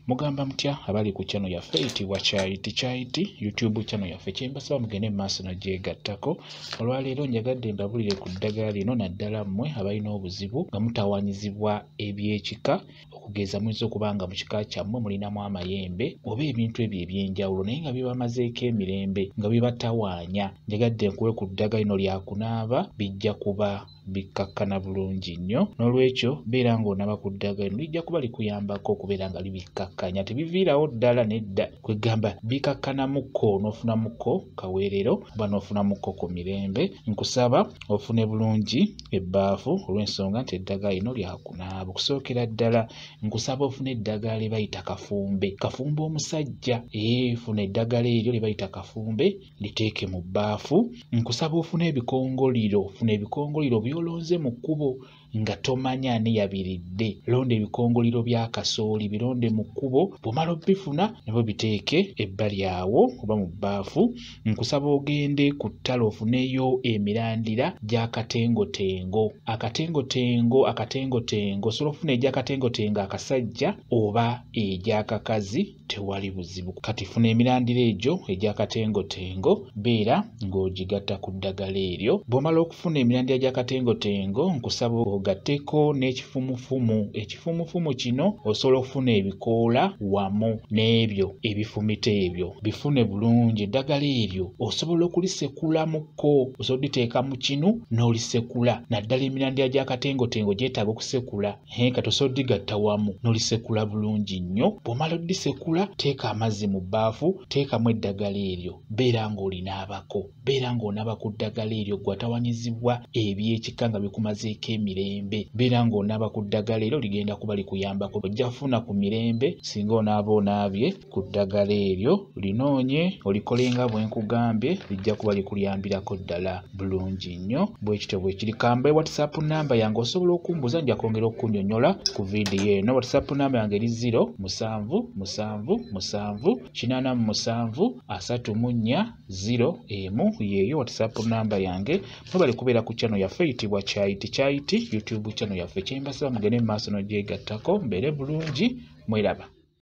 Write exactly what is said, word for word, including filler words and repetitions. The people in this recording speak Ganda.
Mugamba mutya abali ku channel yaffe eyitibwa Kyaiti Kyaiti YouTube channel yaffe kyembasaba mugende mu maaso nagyegattako. Olwaleero njagadde mbabulire ku ddagala lino naddala mmwe abalina obuzibu nga mutawanyizibwa ebyekika, okugeza muyinza okuba nga mu kika kyammwe mulinamu amayembe oba ebintu ebyo eby'enjawulo naye nga bibamazeeko emirembe nga bibatawaanya. Njagadde nkuwe ku ddagala lino lya kunaaba, bijja kuba bikkakkana bulungi nnyo. N'olwekyo beera ng'onaaba ku ddagala lino lijja kuba likuyambako okubeera nga libikkakkanya. Tebiviirawo ddala nedda, kwegamba bikakkanamukko n'ofunamukko kaweerero oba n'ofunamukko ku mirembe. Nkusaba ofune bulungi ebbaafu olw'ensonga nti eddagala lino lya kunaaba. Okusookera ddala nkusaba ofune eddagala lye bayita kafumbe, kafumbe omusajja. Ee, funa eddagala eryo lye bayita kafumbe liteeke mu bbaafu. Nkusaba ofune ebikongoliro, funa ebikongoliro by'olonze mu kkubo nga tomanya ani yabiridde. Londa ebikongoliro bya kasooli bironde mu kkubo, bw'omala obifuna nabwo biteeke ebbali awo oba mu bbaafu. Nkusaba ogende ku ttale ofuneyo emirandira gy'akatengotengo. Akatengotengo, akatengotengo osobola ofuna egy'akatengotengo akasajja oba egy'akakazi, tewali buzibu. Kati funa emirandira egyo egy'akatengotengo, beera ng'ogigatta ku ddagala eryo. Bw'omala okufuna emirandira gy'akatengotengo, nkusaba ogatteko n'ekifumufumu. Ekifumufumu kino osobola okufuna ebikoola wamu n'ebyo ebifumita ebyo, bifune bulungi. Eddagala eryo osobola okulisekulamuko, osobola oditeeka mu kinu n'olisekula. Naddala emirandira gy'akatengotengo gyetaaga okusekula, he kati osobola odigatta wamu n'olisekula bulungi nnyo. Bw'omala odisekula, teeka amazzi mu bbaafu, teekamu eddagala eryo, beera ng'olinaabako, beera ng'onaaba ku ddagala eryo gwatawanyizibwa ebyekika nga bikumazeeko emirembe. Beera ng'onaaba ku ddagala eryo, ligenda kuba likuyambako. Ojja kufuna ku mirembe singa onaaba onaabye ku ddagala eryo. Linoonye olikolenga bwe nkugambye, lijja kuba likuyambirako ddala bulungi nnyo. Bwe kityo bwe kiri. Kamba WhatsApp namba yange osobola okumbuuza, nja kwongera okunnyonnyola ku vidiyo eno. WhatsApp namba yange eri zero musanvu musanvu musanvu kinaana mu musanvu asatu mu nnya zero emu. Yeeyo WhatsApp namba yange. Mwebale kubeera ku channel yaffe eyitibwa Kyaiti Kyaiti YouTube channel yaffe. Kyembasaba mugende mu maaso n'ogyegattako, mbeere bulungi, mweraba.